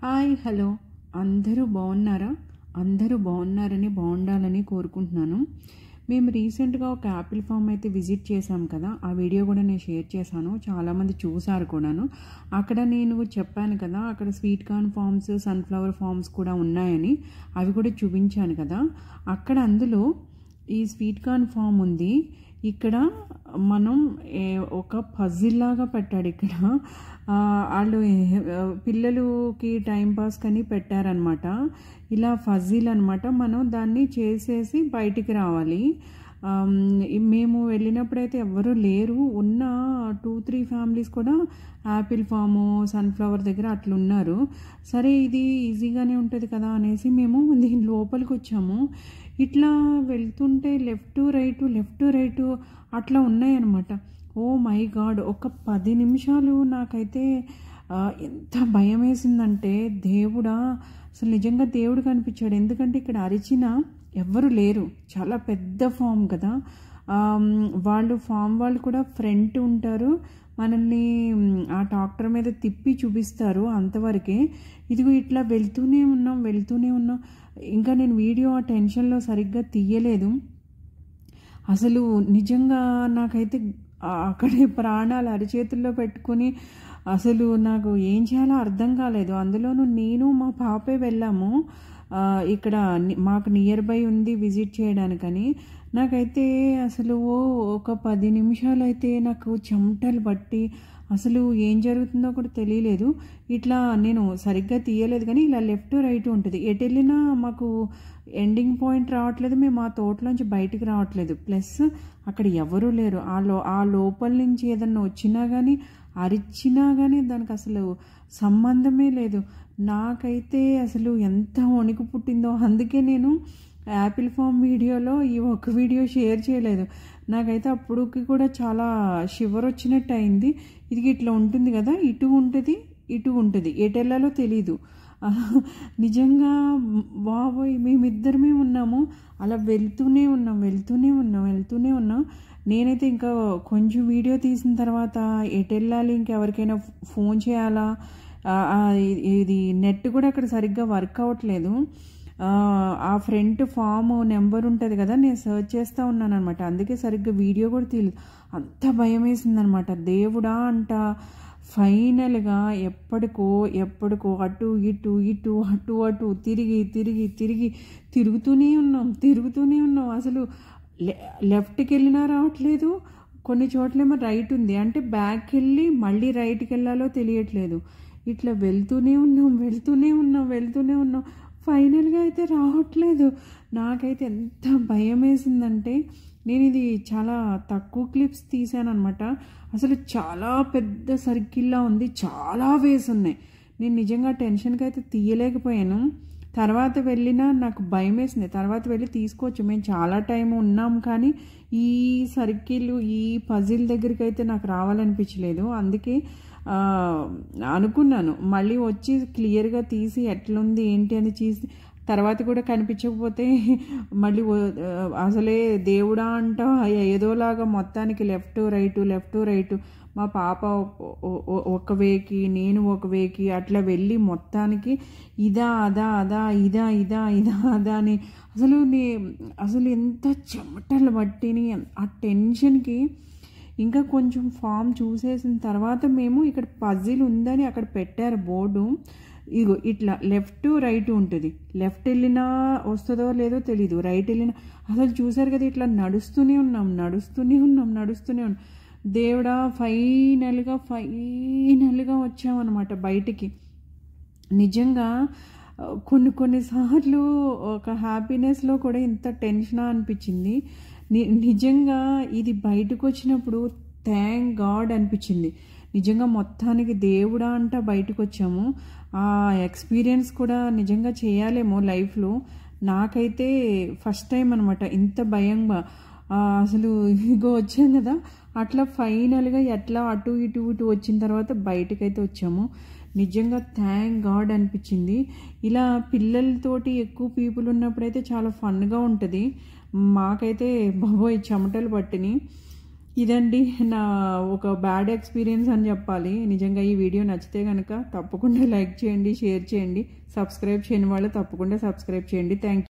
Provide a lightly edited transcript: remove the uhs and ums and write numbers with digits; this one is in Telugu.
హాయ్ హలో అందరూ బాగున్నారా? అందరూ బాగున్నారని బాగుండాలని కోరుకుంటున్నాను. మేము రీసెంట్గా ఒక యాపిల్ ఫామ్ అయితే విజిట్ చేశాం కదా, ఆ వీడియో కూడా నేను షేర్ చేశాను. చాలామంది చూసారు కూడాను. అక్కడ నేను చెప్పాను కదా, అక్కడ sweet corn farms, sunflower farms కూడా ఉన్నాయని. అవి కూడా చూపించాను కదా. అక్కడ అందులో ఈ స్వీట్ కార్న్ ఫామ్ ఉంది. ఇక్కడ మనం ఒక పజిల్ లాగా పెట్టాడు. ఇక్కడ వాళ్ళు పిల్లలకి టైంపాస్ కని పెట్టారనమాట. ఇలా ఫజిల్ అనమాట. మనం దాన్ని చేసేసి బయటికి రావాలి. మేము వెళ్ళినప్పుడైతే ఎవ్వరూ లేరు. ఉన్న 2-3 ఫ్యామిలీస్ కూడా యాపిల్ ఫాము, సన్ఫ్లవర్ దగ్గర అట్లున్నారు. సరే ఇది ఈజీగానే ఉంటుంది కదా అనేసి మేము దీని లోపలికి వచ్చాము. ఇట్లా వెళ్తుంటే లెఫ్ట్ రైటు అట్లా ఉన్నాయన్నమాట. ఓ మై గాడ్, ఒక 10 నిమిషాలు నాకైతే ఎంత భయం వేసిందంటే, దేవుడా అసలు నిజంగా దేవుడు కనిపించాడు. ఎందుకంటే ఇక్కడ అరిచిన ఎవ్వరు లేరు. చాలా పెద్ద ఫామ్ కదా. ఫామ్ వాళ్ళు కూడా ఫ్రంట్ ఉంటారు, మనల్ని ఆ ట్రాక్టర్ మీద తిప్పి చూపిస్తారు అంతవరకే. ఇదిగో ఇట్లా వెళ్తూనే ఉన్నాం. ఇంకా నేను వీడియో ఆ టెన్షన్లో సరిగ్గా తీయలేదు. అసలు నిజంగా నాకైతే అక్కడే ప్రాణాలు అరిచేతుల్లో పెట్టుకొని అసలు నాకు ఏం చేయాలో అర్థం కాలేదు. అందులోనూ నేను మా పాపే వెళ్ళాము. ఇక్కడ మాకు నియర్ బై ఉంది విజిట్ చేయడానికని. నాకైతే అసలు ఒక 10 నిమిషాలు అయితే నాకు చెమటలు పట్టి అసలు ఏం జరుగుతుందో కూడా తెలియలేదు. ఇట్లా నేను సరిగ్గా తీయలేదు కానీ ఇలా లెఫ్ట్ రైట్ ఉంటుంది. ఎటు వెళ్ళినా మాకు ఎండింగ్ పాయింట్ రావట్లేదు. మేము ఆ తోటలోంచి బయటికి రావట్లేదు. ప్లస్ అక్కడ ఎవరూ లేరు. ఆ లోపల నుంచి ఏదన్నా వచ్చినా కానీ అరిచినా కానీ దానికి అసలు సంబంధమే లేదు. నాకైతే అసలు ఎంత వణుకు పుట్టిందో. అందుకే నేను యాపిల్ ఫామ్ వీడియోలో ఈ ఒక్క వీడియో షేర్ చేయలేదు. నాకైతే అప్పుడుకి కూడా చాలా షివర్ వచ్చినట్టు అయింది. ఇది ఇట్లా ఉంటుంది కదా, ఇటు ఉంటుంది, ఎటు వెళ్ళాలో తెలీదు. నిజంగా బాబోయ్, మేమిద్దరమే ఉన్నాము. అలా వెళ్తూనే ఉన్నాం. నేనైతే ఇంకా కొంచెం వీడియో తీసిన తర్వాత ఎటు వెళ్ళాలి, ఇంకెవరికైనా ఫోన్ చేయాలా, ఇది నెట్ కూడా అక్కడ సరిగ్గా వర్క్ అవ్వట్లేదు. ఆ ఫ్రంట్ ఫామ్ నెంబర్ ఉంటుంది కదా, నేను సర్చ్ చేస్తూ ఉన్నాను అనమాట. అందుకే సరిగ్గా వీడియో కూడా తీయలేదు. అంత భయం వేసిందనమాట. దేవుడా అంట. ఫైనల్గా ఎప్పటికో అటు ఇటు తిరిగి తిరుగుతూనే ఉన్నాం. అసలు లెఫ్ట్కి వెళ్ళినా రావట్లేదు. కొన్ని చోట్లేమో రైట్ ఉంది, అంటే బ్యాక్కి వెళ్ళి మళ్ళీ రైట్కి వెళ్ళాలో తెలియట్లేదు. ఇట్లా వెళ్తూనే ఉన్నాం. ఫైనల్గా అయితే రావట్లేదు. నాకైతే ఎంత భయం వేసిందంటే, నేను ఇది చాలా తక్కువ క్లిప్స్ తీసాను అనమాట. అసలు చాలా పెద్ద సర్కిల్లా ఉంది, చాలా వేస్ ఉన్నాయి. నేను నిజంగా టెన్షన్కి అయితే తీయలేకపోయాను. తర్వాత వెళ్ళినా నాకు భయం వేసింది. తర్వాత వెళ్ళి తీసుకోవచ్చు, మేము చాలా టైం ఉన్నాం. కానీ ఈ సర్కిల్, ఈ పజిల్ దగ్గరికి అయితే నాకు రావాలనిపించలేదు. అందుకే అనుకున్నాను మళ్ళీ వచ్చి క్లియర్గా తీసి ఎట్లుంది ఏంటి అని చూసి, తర్వాత కూడా కనిపించకపోతే మళ్ళీ అసలే దేవుడా అంట ఏదోలాగా మొత్తానికి లెఫ్ట్ రైటు మా పాప ఒక వేకి, నేను ఒక వేకి అట్లా వెళ్ళి మొత్తానికి ఇదా అని అసలు ఎంత చెమటలు పట్టిని. ఆ టెన్షన్కి ఇంకా కొంచెం ఫామ్ చూసేసిన తర్వాత మేము ఇక్కడ పజిల్ ఉందని అక్కడ పెట్టారు బోర్డు. ఇగో ఇట్లా లెఫ్ట్ రైట్ ఉంటుంది. లెఫ్ట్ వెళ్ళినా వస్తుందో లేదో తెలీదు, రైట్ వెళ్ళినా అసలు చూసారు కదా. ఇట్లా నడుస్తూనే ఉన్నాం. దేవుడా ఫైనల్గా వచ్చామన్నమాట బయటికి. నిజంగా కొన్నిసార్లు ఒక హ్యాపీనెస్లో కూడా ఇంత టెన్షనా అనిపించింది. నిజంగా ఇది బయటకు వచ్చినప్పుడు థ్యాంక్ గాడ్ అనిపించింది. నిజంగా మొత్తానికి దేవుడా అంట బయటకు వచ్చాము. ఆ ఎక్స్పీరియన్స్ కూడా నిజంగా చేయాలేమో లైఫ్లో. నాకైతే ఫస్ట్ టైం అనమాట ఇంత భయంగా. అసలు ఇగో వచ్చాం కదా, అట్లా ఫైనల్గా ఎట్లా అటు ఇటు వచ్చిన తర్వాత బయటకైతే వచ్చాము. నిజంగా థ్యాంక్ గాడ్ అనిపించింది. ఇలా పిల్లలతోటి ఎక్కువ పీపుల్ ఉన్నప్పుడైతే చాలా ఫన్గా ఉంటుంది. మాకైతే బాబోయ్ చెమటలు పట్టిని. ఇదండి నా ఒక బ్యాడ్ ఎక్స్పీరియన్స్ అని చెప్పాలి. నిజంగా ఈ వీడియో నచ్చితే కనుక తప్పకుండా లైక్ చేయండి, షేర్ చేయండి, సబ్స్క్రైబ్ చేయని వాళ్ళు తప్పకుండా సబ్స్క్రైబ్ చేయండి. Thank you.